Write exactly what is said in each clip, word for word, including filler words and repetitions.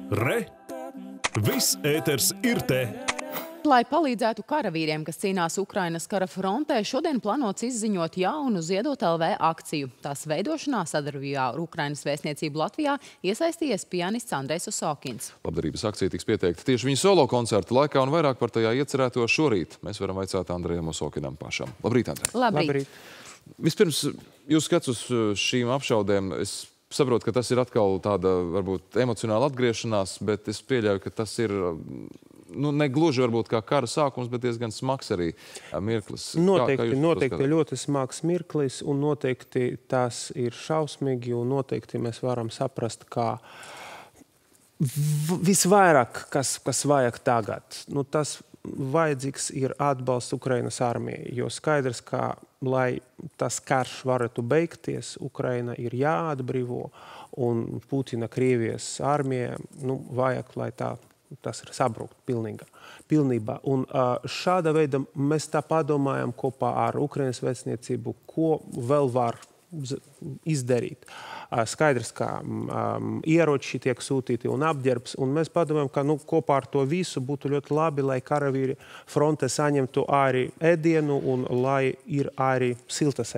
Re! Viss ēters ir te! Lai palīdzētu karavīriem, kas cīnās Ukrainas kara frontē, šodien plānots izziņot jaunu Ziedot L V akciju. Tās veidošanā sadarbībā ar Ukrainas vēstniecību Latvijā iesaistījies pianists Andrejs Osokins. Labdarības akcija tiks pieteikta tieši viņa solo koncerta laikā un vairāk par tajā iecerēto šorīt. Mēs varam vaicāt Andrejam Osokinam pašam. Labrīt, Andrej! Labrīt! Labrīt. Vispirms, jūs skats uz šīm apšaudēm, es saprotu, ka tas ir atkal tāda, varbūt, emocionāla atgriešanās, bet es pieļauju, ka tas ir, nu, ne gluži varbūt kā kara sākums, bet diezgan smags arī mirklis. Noteikti, kā, kā noteikti ļoti smags mirklis, un noteikti tas ir šausmīgi, un noteikti mēs varam saprast, kā visvairāk, kas, kas vajag tagad. Nu, tas vajadzīgs ir atbalsts Ukrainas armijai, jo skaidrs, ka, lai tas karš varētu beigties, Ukraina ir jāatbrīvo, un Putina Krievijas armija, nu, vajag, lai tā, tas ir sabrukt pilnīga, pilnībā. Un šāda veida mēs tā padomājam kopā ar Ukrainas vēstniecību, ko vēl var izdarīt. Skaidrs, ka um, ieroči tiek sūtīti un apģērbs, un mēs padomājam, ka nu, kopā ar to visu būtu ļoti labi, lai karavīri fronte saņemtu arī ēdienu un lai ir arī siltas,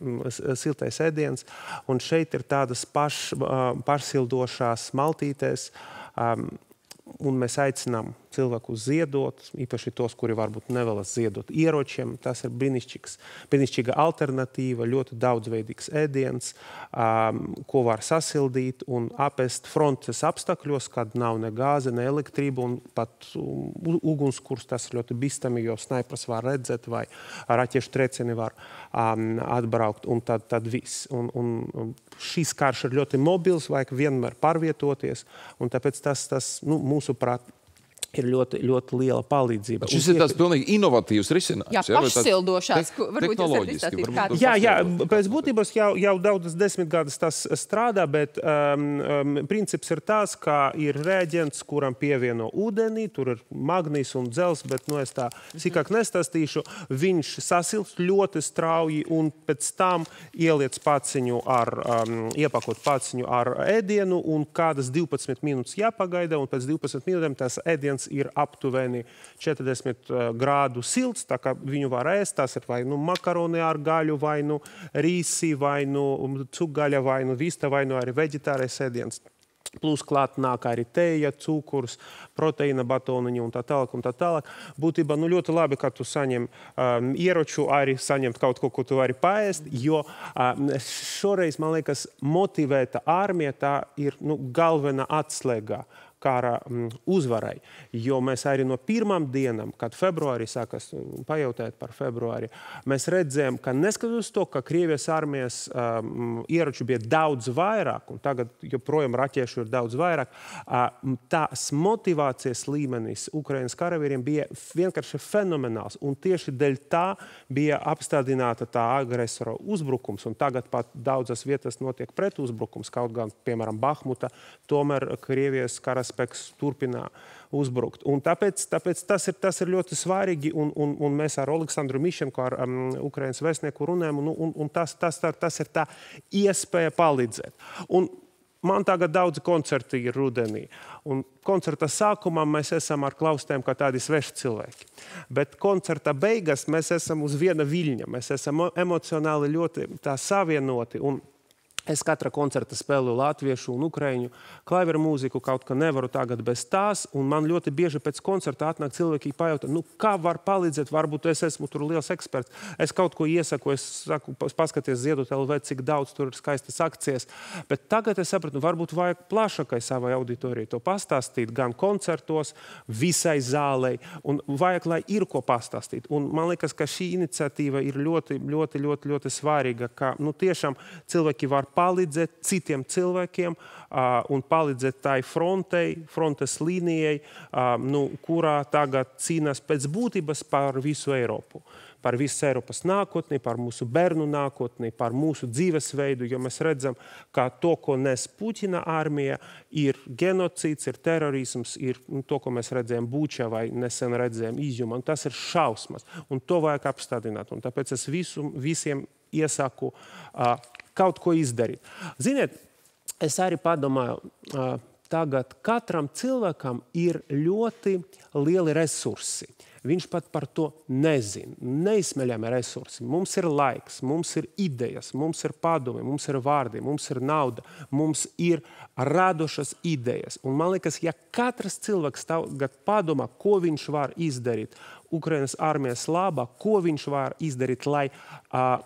siltais ēdiens. Un šeit ir tādas paš, pašsildošās maltītes, um, un mēs aicinām cilvēkus ziedot, īpaši tos, kuri varbūt nevēlas ziedot ieročiem. Tas ir brīnišķīgs, brīnišķīga alternatīva, ļoti daudzveidīgs ēdiens, um, ko var sasildīt un apēst frontes apstākļos, kad nav ne gāze, ne elektrība, un pat um, ugunskurs, tas ir ļoti bīstami, jo snaipers var redzēt vai raķešu triecieni var um, atbraukt, un tad, tad viss. Un, un šīs karš ir ļoti mobils, vajag vienmēr pārvietoties, un tāpēc tas, tas nu, mūsuprāt, ir ļoti, ļoti liela palīdzība. Šis ir tāds pilnīgi inovatīvs risinājums. Jā, pašsildošās. Varbūt jūs varat izstāstīt kādu. Jā, jā, pēc būtības jau, jau daudzas desmit gadus tas strādā, bet um, um, princips ir tas, ka ir rēģents, kuram pievieno ūdenī, tur ir magnīs un dzels, bet nu es tā sīkāk nestāstīšu. Viņš sasilst ļoti strauji un pēc tam ieliec paciņu ar, um, iepakot paciņu ar ēdienu un kādas divpadsmit minūtes jāpagaida, un pēc divpadsmit minūtēm tas ēdiens ir aptuveni četrdesmit grādu silts, tā kā viņu var ēst. Tas ir vai nu makaroni ar gaļu, vai nu rīsi, vai nu cukgaļa, vai nu vista, vai nu arī veģetārais ēdiens. Plus klāt nāk arī teja, cukurs, proteīna batoniņi un tā tālāk un tā tālāk. Būtībā nu ļoti labi, ka tu saņem um, ieroču, arī saņemt kaut ko, ko tu vari paēst, jo um, šoreiz, man liekas, motivēta armija tā ir nu, galvenā atslēga kara mm, uzvarai, jo mēs arī no pirmām dienām, kad februārī sākas, pajautājot par februāri, mēs redzējām, ka neskatoties to, ka Krievijas armijas um, ieroču bija daudz vairāk, un tagad joprojām raķešu ir daudz vairāk, uh, tās motivācijas līmenis Ukrainas karavīriem bija vienkārši fenomenāls, un tieši dēļ tā bija apstādināta tā agresora uzbrukums, un tagad pat daudzas vietas notiek pretuzbrukums, kaut gan, piemēram, Bahmuta, tomēr Krievijas kara spēks turpinā uzbrukt. Un tāpēc, tāpēc tas, ir, tas ir ļoti svarīgi, un, un, un mēs ar Oleksandru Mišenko, ar um, Ukrainas vēstnieku runājam, un, un, un tas, tas, tas, tas ir tā iespēja palīdzēt. Un man tagad daudzi koncerti ir rudenī, un koncerta sākumā mēs esam ar klausēm kā tādi sveši cilvēki. Bet koncerta beigas mēs esam uz viena viļņa, mēs esam emocionāli ļoti tā savienoti, un es katra koncerta spēlēju latviešu un ukraiņu klaveru mūziku, kaut kā nevaru tagad bez tās, un man ļoti bieži pēc koncerta atnāk cilvēki pajautā, nu kā var palīdzēt, varbūt es esmu tur liels eksperts, es kaut ko iesaku, es saku, paskaties Ziedot L V, cik daudz tur ir skaistas akcijas, bet tagad es sapratu, varbūt vajag plašākai savai auditorijai to pastāstīt, gan koncertos, visai zālei, un vajag, lai ir ko pastāstīt. Un man liekas, ka šī iniciatīva ir ļoti, ļoti, ļoti, ļoti svarīga, ka, nu, tiešām cilvēki var palīdzēt citiem cilvēkiem uh, un palīdzēt tai frontei, frontes līnijai, uh, nu, kurā tagad cīnās pēc būtības par visu Eiropu. Par visu Eiropas nākotni, par mūsu bērnu nākotni, par mūsu dzīvesveidu, jo mēs redzam, ka to, ko nes Putina armija, ir genocīds, ir terorisms, ir nu, to, ko mēs redzējām Bučā vai nesen redzējām Izjumā, un tas ir šausmas, un to vajag apstādināt. Un tāpēc es visu, visiem iesaku uh, kaut ko izdarīt. Ziniet, es arī padomāju, tagad katram cilvēkam ir ļoti lieli resursi. Viņš pat par to nezina. Neizsmeļami resursi. Mums ir laiks, mums ir idejas, mums ir padomi, mums ir vārdi, mums ir nauda, mums ir radošas idejas. Un man liekas, ja katrs cilvēks tagad padomā, ko viņš var izdarīt Ukrainas armijas labā, ko viņš var izdarīt, lai uh,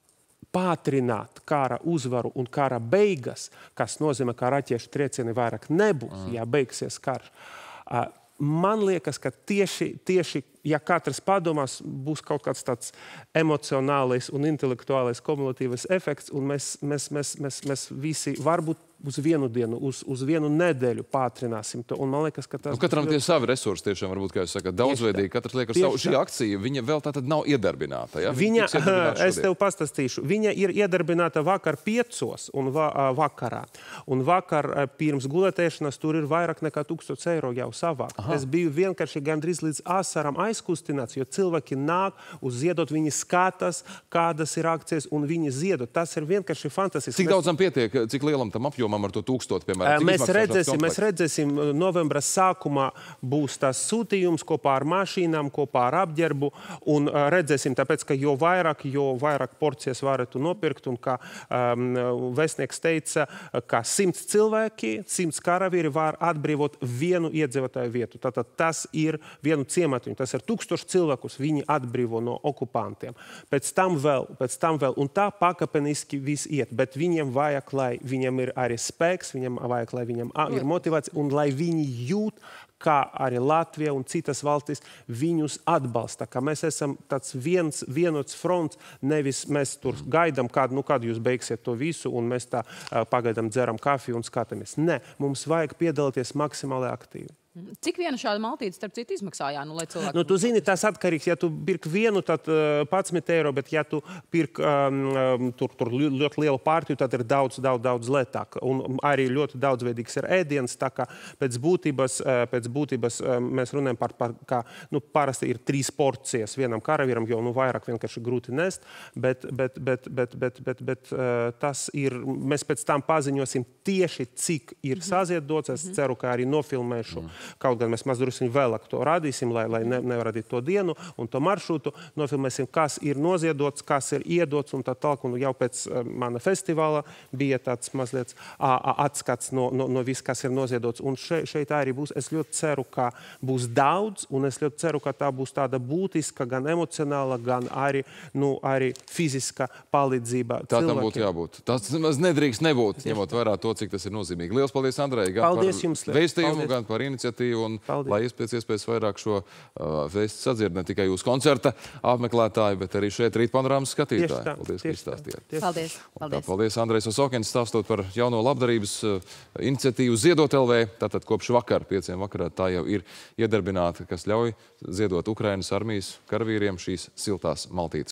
pātrināt kara uzvaru un kara beigas, kas nozīmē, ka raķešu triecieni vairāk nebūs, ja beigsies karš. Uh, Man liekas, ka tieši, tieši, ja katrs padomās, būs kaut kāds tāds emocionālais un intelektuālais kumulatīvais efekts, un mēs, mēs, mēs, mēs, mēs visi varbūt uz vienu dienu, uz, uz vienu nedēļu pātrināsim to. Un man liekas, ka tas... Nu, katram tie savi resursi tiešām, varbūt, kā jūs sakat, daudzveidīgi, katrs liek ar savu. Šī akcija, viņa vēl tātad nav iedarbināta, ja? Viņa, es tev pastāstīšu, viņa ir iedarbināta vakar piecos un va, vakarā. Un vakar pirms gulētēšanas tur ir vairāk nekā tūkstots eiro jau savāk. Aha. Es biju vienkārši gandrīz līdz asaram aizkustināts, jo cilvēki nāk uz ziedot, viņi skatās, kādas ir akcijas, un viņi ziedot. Tas ir vienkārši fantastiski. Cik daudzam pietiek, cik lielam tam apjomam ar to tūkstoti, piemēram? Mēs redzēsim, mēs redzēsim, novembra sākumā būs tas sūtījums kopā ar mašīnām, kopā ar apģērbu, un redzēsim, tāpēc, ka jo vairāk, jo vairāk porcijas varētu nopirkt, un kā um, vēstnieks teica, ka simts cilvēki, simts karavīri var atbrīvot vienu iedzīvotāju vietu. Tātad tas ir vienu ciematiņu, tas ir tūkstoši cilvēkus, viņi atbrīvo no okupantiem. Pēc tam vēl, pēc tam vēl, un tā pakāpeniski viss iet, bet viņiem vajag, lai viņiem ir arī spēks, viņam vajag, lai viņam ir motivācija, un lai viņi jūt, kā arī Latvija un citas valstis viņus atbalsta. Ka mēs esam tāds viens, vienots fronts, nevis mēs tur gaidām, kādu, nu, kādu jūs beigsiet to visu, un mēs tā pagaidām dzeram kafiju un skatāmies. Nē, mums vajag piedalīties maksimāli aktīvi. Cik viena šāda maltīte, starp citu, izmaksājā? Nu, lai cilvēki... Nu, tu zini, tas atkarīgs. Ja tu pirk vienu, tad uh, padsmit eiro, bet ja tu pirk um, tur, tur ļoti lielu partiju, tad ir daudz, daudz, daudz lētāk. Un arī ļoti daudzveidīgs ir ēdiens, tā kā pēc būtības, uh, pēc būtības uh, mēs runājam par, par kā, nu, parasti ir trīs porcijas vienam karavīram, jo, nu, vairāk vienkārši grūti nest, bet, bet, bet, bet, bet, bet, bet uh, tas ir, mēs pēc tam paziņosim tieši, cik ir saziedots. Es ceru, ka arī nofilmēšu. Kaut gan mēs mazdrusku vēlāk to radīsim, lai, lai ne, nevarētu to dienu un to maršrutu. Nofilmēsim, kas ir noziedots, kas ir iedots un tā tālāk. Un jau pēc uh, mana festivāla bija tāds mazliet uh, atskats no, no, no viss, kas ir noziedots. Un še, šeit arī būs. Es ļoti ceru, ka būs daudz, un es ļoti ceru, ka tā būs tāda būtiska, gan emocionāla, gan arī, nu, arī fiziska palīdzība tā cilvēkiem. Tam būtu jābūt. Tas maz nedrīkst nebūt, ņemot vērā to, cik tas ir nozīmīgi. Lielas paldies, Andrej, gan paldies par jums, vēstījumu, paldies. gan par iniciatīvu. Un, paldies. Lai iespēc iespējas vairāk šo uh, vēstu sadzird ne tikai jūsu koncerta apmeklētāji, bet arī šeit rīt panorāmas skatītāji. Tā, paldies, ka izstāstījāt. Paldies. Paldies. Tā, paldies, Andrejs Osokins, stāstot par jauno labdarības uh, iniciatīvu Ziedot L V. Tātad kopš vakar, pieciem vakarā, tā jau ir iedarbināta, kas ļauj ziedot Ukrainas armijas karavīriem šīs siltās maltītes.